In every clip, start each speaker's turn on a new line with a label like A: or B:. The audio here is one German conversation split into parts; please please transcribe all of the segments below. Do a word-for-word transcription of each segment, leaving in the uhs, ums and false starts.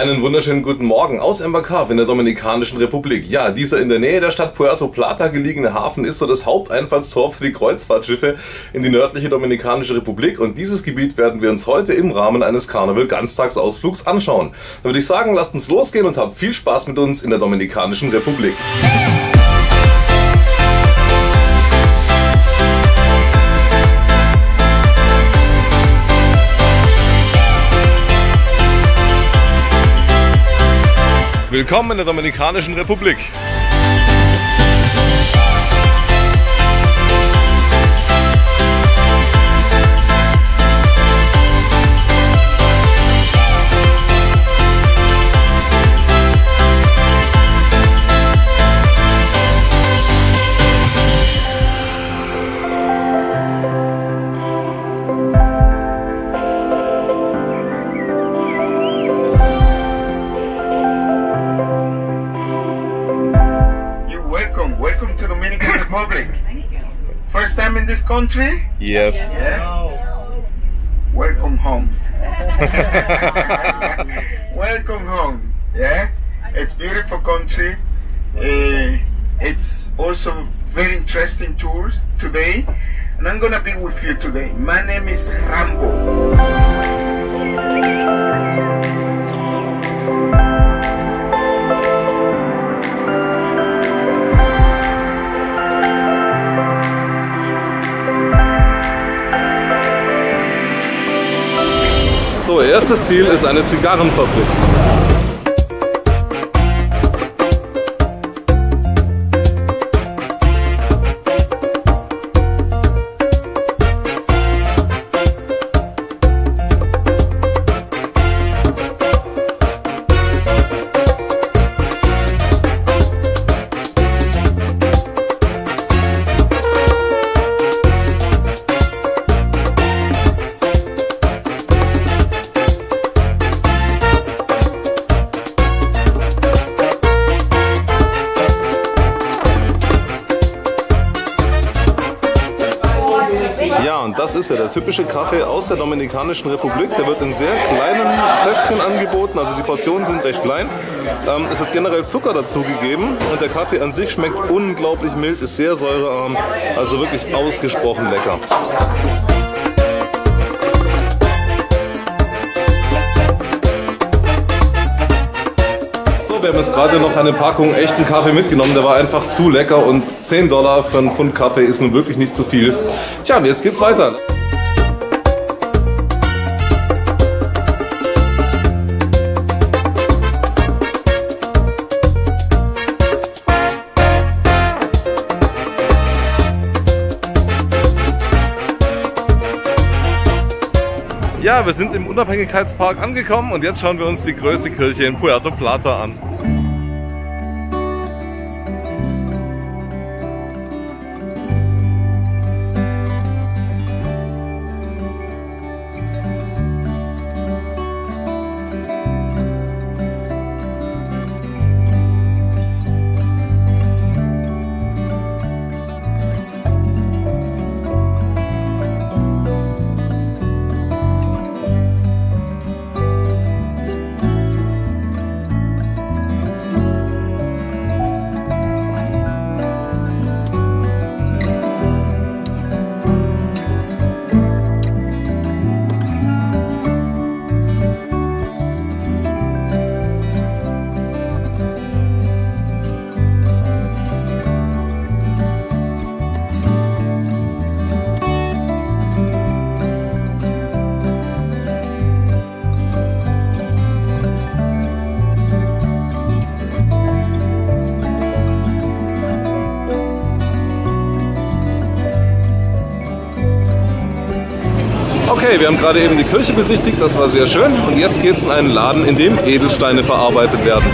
A: Einen wunderschönen guten Morgen aus Embacave in der Dominikanischen Republik. Ja, dieser in der Nähe der Stadt Puerto Plata gelegene Hafen ist so das Haupteinfallstor für die Kreuzfahrtschiffe in die nördliche Dominikanische Republik, und dieses Gebiet werden wir uns heute im Rahmen eines Karneval-Ganztagsausflugs anschauen. Dann würde ich sagen, lasst uns losgehen und habt viel Spaß mit uns in der Dominikanischen Republik. Willkommen in der Dominikanischen Republik.
B: Republic. First time in this country?
A: Yes.
B: Yeah. Welcome home. Welcome home. Yeah. It's beautiful country. Uh, it's also very interesting tours today, and I'm gonna be with you today. My name is Rambo.
A: So, erstes Ziel ist eine Zigarrenfabrik. Ja, und das ist ja der typische Kaffee aus der Dominikanischen Republik. Der wird in sehr kleinen Fläschchen angeboten, also die Portionen sind recht klein. Ähm, es wird generell Zucker dazugegeben, und der Kaffee an sich schmeckt unglaublich mild, ist sehr säurearm, also wirklich ausgesprochen lecker. Wir haben jetzt gerade noch eine Packung echten Kaffee mitgenommen, der war einfach zu lecker, und zehn Dollar für einen Pfund Kaffee ist nun wirklich nicht zu viel. Tja, und jetzt geht's weiter. Ja, wir sind im Unabhängigkeitspark angekommen, und jetzt schauen wir uns die größte Kirche in Puerto Plata an. Okay, wir haben gerade eben die Kirche besichtigt, das war sehr schön, und jetzt geht es in einen Laden, in dem Edelsteine verarbeitet werden.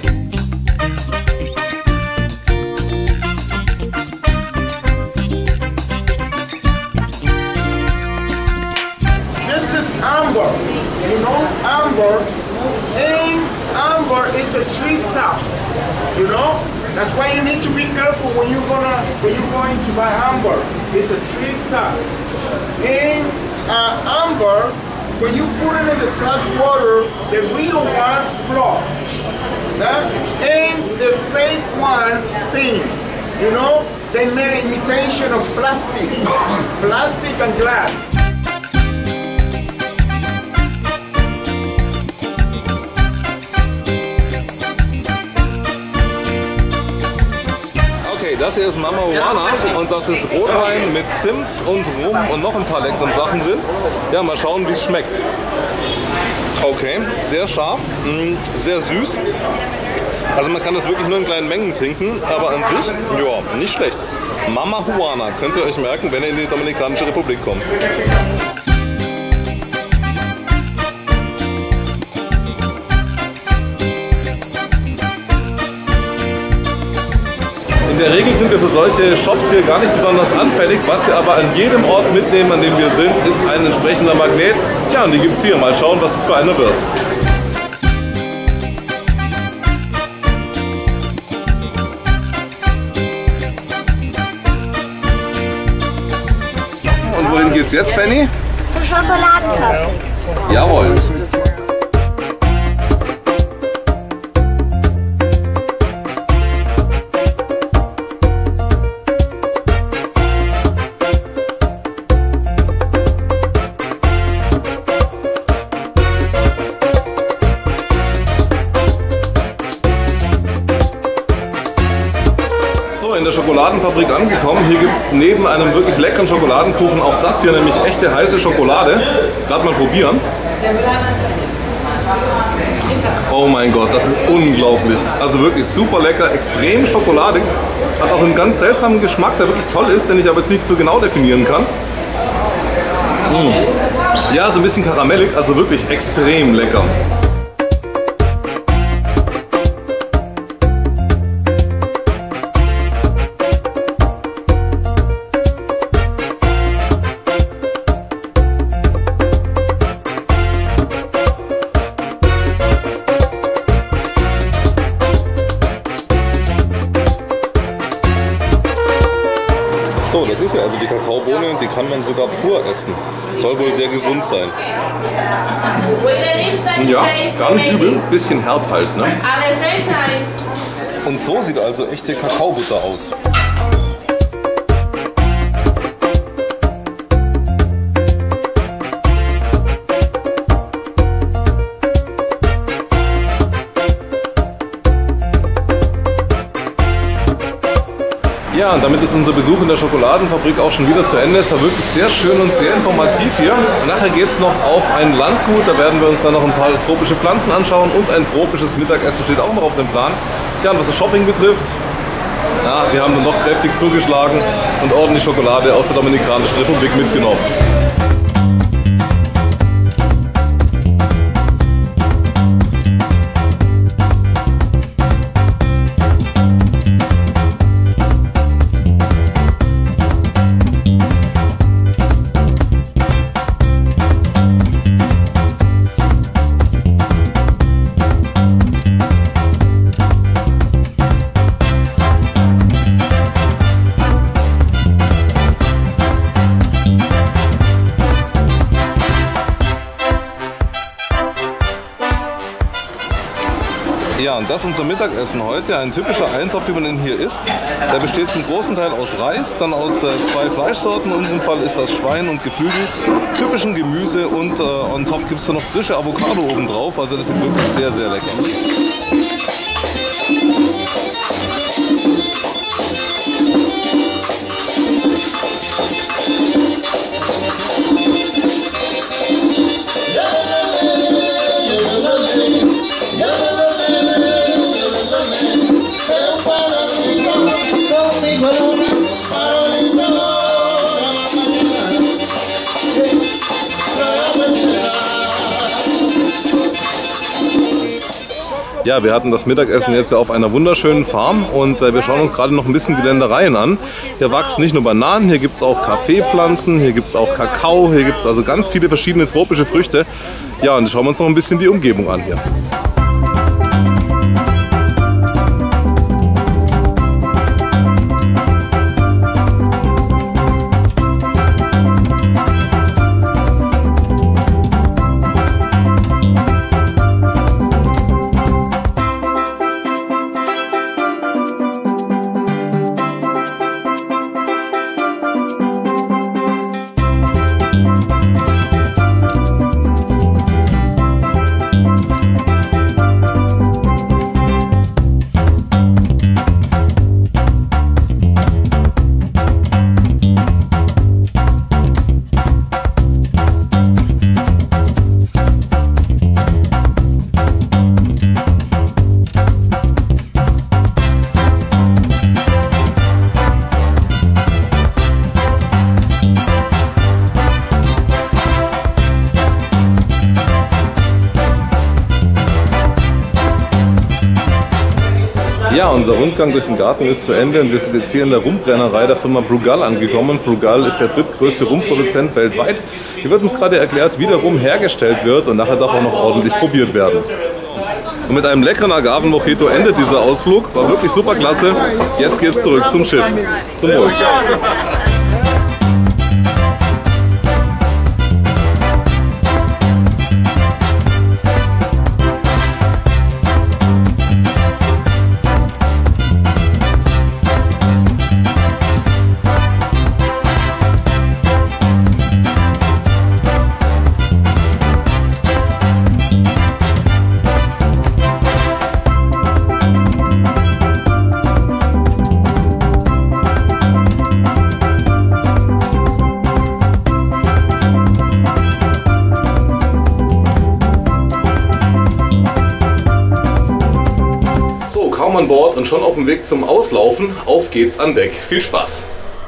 B: This is amber, you know, amber, and amber is a tree sap, you know. That's why you need to be careful when you're gonna when you're going to buy amber. It's a tree sap. And uh, amber when you put it in the salt water, the real one floats. That ain't the fake one thing. You know, they made an imitation of plastic, plastic and glass.
A: Okay, das hier ist Mama Juana und das ist Rotwein mit Zimt und Rum und noch ein paar leckeren Sachen drin. Ja, mal schauen, wie es schmeckt. Okay, sehr scharf, sehr süß. Also man kann das wirklich nur in kleinen Mengen trinken, aber an sich, ja, nicht schlecht. Mama Juana, könnt ihr euch merken, wenn ihr in die Dominikanische Republik kommt. In der Regel sind wir für solche Shops hier gar nicht besonders anfällig. Was wir aber an jedem Ort mitnehmen, an dem wir sind, ist ein entsprechender Magnet. Tja, und die gibt es hier. Mal schauen, was es für einer wird. Und wohin geht's jetzt, Penny?
C: Zur Schokoladenfabrik.
A: Jawohl. In der Schokoladenfabrik angekommen. Hier gibt es neben einem wirklich leckeren Schokoladenkuchen auch das hier, nämlich echte heiße Schokolade. Gerade mal probieren. Oh mein Gott, das ist unglaublich. Also wirklich super lecker, extrem schokoladig. Hat auch einen ganz seltsamen Geschmack, der wirklich toll ist, den ich aber jetzt nicht so genau definieren kann. Mmh. Ja, so ein bisschen karamellig, also wirklich extrem lecker. So, das ist ja also die Kakaobohne, die kann man sogar pur essen. Soll wohl sehr gesund sein. Ja, gar nicht übel. Bisschen herb halt, ne? Und so sieht also echte Kakaobutter aus. Ja, und damit ist unser Besuch in der Schokoladenfabrik auch schon wieder zu Ende. Es war wirklich sehr schön und sehr informativ hier. Nachher geht es noch auf ein Landgut, da werden wir uns dann noch ein paar tropische Pflanzen anschauen und ein tropisches Mittagessen steht auch noch auf dem Plan. Tja, und was das Shopping betrifft, ja, wir haben dann noch kräftig zugeschlagen und ordentlich Schokolade aus der Dominikanischen Republik mitgenommen. Ja, und das ist unser Mittagessen heute. Ein typischer Eintopf, wie man ihn hier isst. Der besteht zum großen Teil aus Reis, dann aus äh, zwei Fleischsorten. In unserem Fall ist das Schwein und Geflügel, typischen Gemüse und äh, on top gibt es da noch frische Avocado oben drauf. Also das ist wirklich sehr, sehr lecker. Ja, wir hatten das Mittagessen jetzt ja auf einer wunderschönen Farm und äh, wir schauen uns gerade noch ein bisschen die Ländereien an. Hier wachsen nicht nur Bananen, hier gibt es auch Kaffeepflanzen, hier gibt es auch Kakao, hier gibt es also ganz viele verschiedene tropische Früchte. Ja, und schauen wir uns noch ein bisschen die Umgebung an hier. Ja, unser Rundgang durch den Garten ist zu Ende und wir sind jetzt hier in der Rumbrennerei der Firma Brugal angekommen. Brugal ist der drittgrößte Rumproduzent weltweit. Hier wird uns gerade erklärt, wie der Rum hergestellt wird und nachher darf auch noch ordentlich probiert werden. Und mit einem leckeren Agaven-Mojito endet dieser Ausflug. War wirklich super klasse. Jetzt geht's zurück zum Schiff. Zum Wohl. Kaum an Bord und schon auf dem Weg zum Auslaufen. Auf geht's an Deck. Viel Spaß!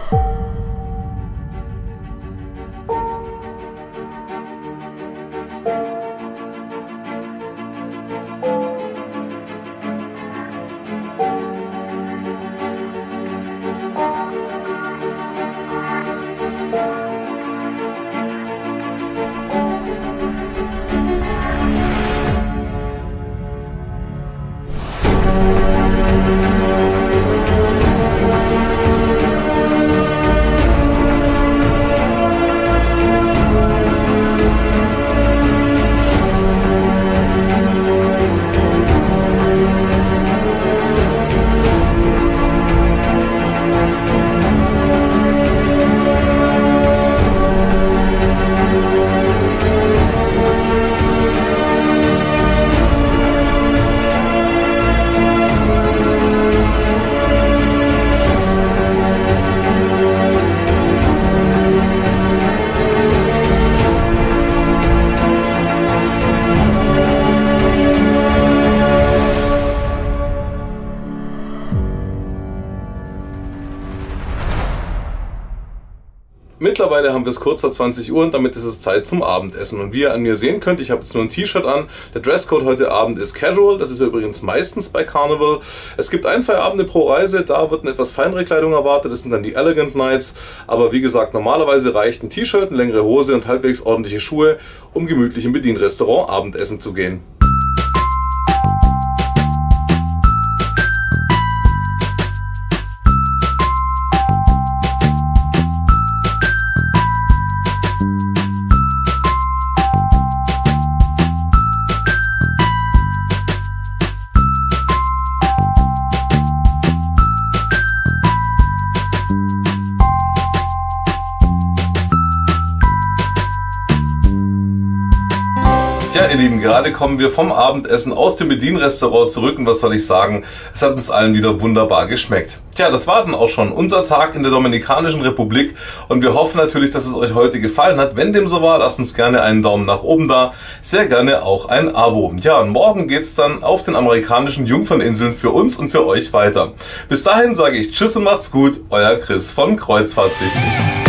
A: Mittlerweile haben wir es kurz vor zwanzig Uhr und damit ist es Zeit zum Abendessen. Und wie ihr an mir sehen könnt, ich habe jetzt nur ein T-Shirt an. Der Dresscode heute Abend ist Casual, das ist ja übrigens meistens bei Carnival. Es gibt ein, zwei Abende pro Reise, da wird eine etwas feinere Kleidung erwartet, das sind dann die Elegant Nights. Aber wie gesagt, normalerweise reicht ein T-Shirt, eine längere Hose und halbwegs ordentliche Schuhe, um gemütlich im Bedienrestaurant Abendessen zu gehen. Tja, ihr Lieben, gerade kommen wir vom Abendessen aus dem Bedienrestaurant zurück und was soll ich sagen, es hat uns allen wieder wunderbar geschmeckt. Tja, das war dann auch schon unser Tag in der Dominikanischen Republik und wir hoffen natürlich, dass es euch heute gefallen hat. Wenn dem so war, lasst uns gerne einen Daumen nach oben da, sehr gerne auch ein Abo. Ja, und morgen geht's dann auf den amerikanischen Jungferninseln für uns und für euch weiter. Bis dahin sage ich Tschüss und macht's gut, euer Chris von Kreuzfahrtsüchtig.